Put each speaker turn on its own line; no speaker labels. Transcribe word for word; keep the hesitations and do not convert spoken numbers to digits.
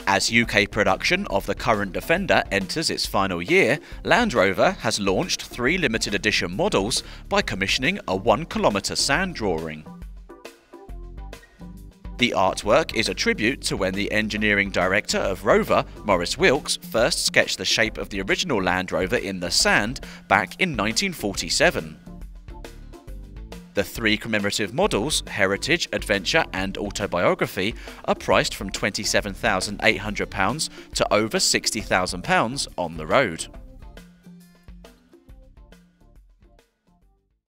As U K production of the current Defender enters its final year, Land Rover has launched three limited edition models by commissioning a one kilometre sand drawing. The artwork is a tribute to when the engineering director of Rover, Maurice Wilks, first sketched the shape of the original Land Rover in the sand back in nineteen forty-seven. The three commemorative models, Heritage, Adventure and Autobiography, are priced from twenty-seven thousand eight hundred pounds to over sixty thousand pounds on the road.